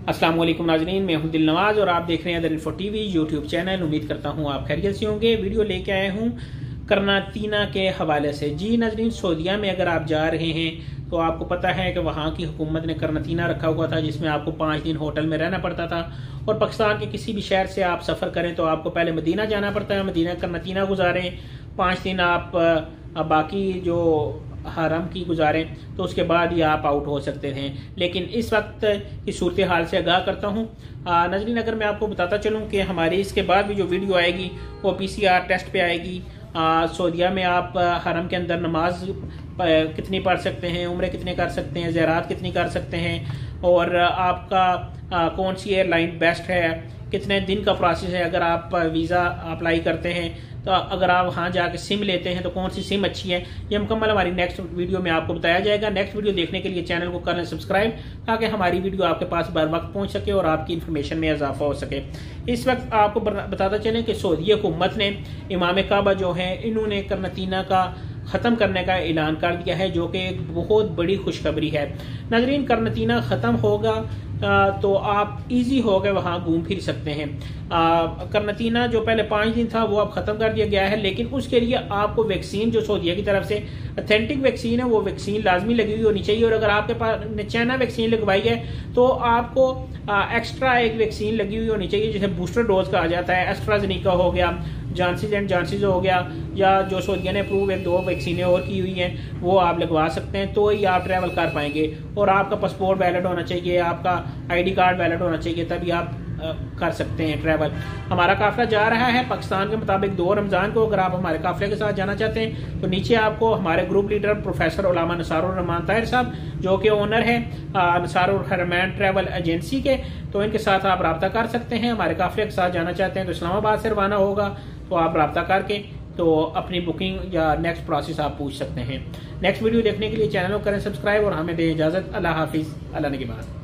अस्सलाम वालेकुम नाज़रीन, मैं हूं दिल नवाज और आप देख रहे हैं दरिन्फो टीवी यूट्यूब चैनल। उम्मीद करता हूं आप खैरियत से होंगे। वीडियो लेके आए हूं करनातीना के हवाले से। जी नाज़रीन, सऊदीया में अगर आप जा रहे हैं तो आपको पता है कि वहाँ की हुकूमत ने करनातीना रखा हुआ था, जिसमें आपको 5 दिन होटल में रहना पड़ता था। और पाकिस्तान के किसी भी शहर से आप सफ़र करें तो आपको पहले मदीना जाना पड़ता है, मदीना करनातीना गुजारें, 5 दिन आप बाकी जो हरम की गुजारें, तो उसके बाद ही आप आउट हो सकते थे। लेकिन इस वक्त की सूरत हाल से आगाह करता हूँ नाज़रीन। अगर मैं आपको बताता चलूँ कि हमारी इसके बाद भी जो वीडियो आएगी वो PCR टेस्ट पे आएगी। सऊदीया में आप हरम के अंदर नमाज कितनी पढ़ सकते हैं, उम्रे कितने कर सकते हैं, ज़ियारत कितनी कर सकते हैं, और आपका कौन सी एयरलाइन बेस्ट है, कितने दिन का प्रोसेस है अगर आप वीज़ा अप्लाई करते हैं, तो अगर आप वहाँ जाके सिम लेते हैं तो कौन सी सिम अच्छी है, ये मुकम्मल हमारी नेक्स्ट वीडियो में आपको बताया जाएगा। नेक्स्ट वीडियो देखने के लिए चैनल को कर लें सब्सक्राइब, ताकि हमारी वीडियो आपके पास बर वक्त पहुँच सके और आपकी इन्फॉर्मेशन में इजाफा हो सके। इस वक्त आपको बताता चलें कि सऊदी हुकूमत ने इमाम काबा जो है इन्होंने करनातीना का ख़त्म करने का ऐलान कर दिया है, जो कि एक बहुत बड़ी खुशखबरी है। नाज़रीन, करनातीना ख़त्म होगा तो आप इजी हो गए वहाँ घूम फिर सकते हैं। करनातीना जो पहले 5 दिन था वो अब ख़त्म कर दिया गया है, लेकिन उसके लिए आपको वैक्सीन जो सऊदीया की तरफ से ऑथेंटिक वैक्सीन है वो वैक्सीन लाजमी लगी हुई होनी चाहिए। और अगर आपके पास चाइना वैक्सीन लगवाई है तो आपको एक्स्ट्रा एक वैक्सीन लगी हुई होनी चाहिए, जिसे बूस्टर डोज कहा जाता है। एस्ट्राजेनेका हो गया, जॉनसन एंड जॉनसन हो गया, या जो सऊदीया ने अप्रूव 2 वैक्सीनें और की हुई हैं वो आप लगवा सकते हैं, तो ही आप ट्रैवल कर पाएंगे। और आपका पासपोर्ट वैलिड होना चाहिए, आपका ID कार्ड वैलिड होना चाहिए, तभी आप कर सकते हैं ट्रैवल। हमारा काफिला जा रहा है पाकिस्तान के मुताबिक 2 रमज़ान को। अगर आप हमारे काफिले के साथ जाना चाहते हैं तो नीचे आपको हमारे group leader professor Ulama Nasarur Rahman Tahir sahab, जो कि ओनर है नसारुर रहमान ट्रैवल एजेंसी के, तो इनके साथ आप रब्ता कर सकते हैं। हमारे काफिले के साथ जाना चाहते हैं तो इस्लामाबाद से रवाना होगा, तो आप रब्ता करके तो अपनी बुकिंग या नेक्स्ट प्रोसेस आप पूछ सकते हैं। नेक्स्ट वीडियो देखने के लिए चैनल को करें सब्सक्राइब और हमें दें इजाज़त। अल्लाह हाफिज़, अल्लाह ने की बात।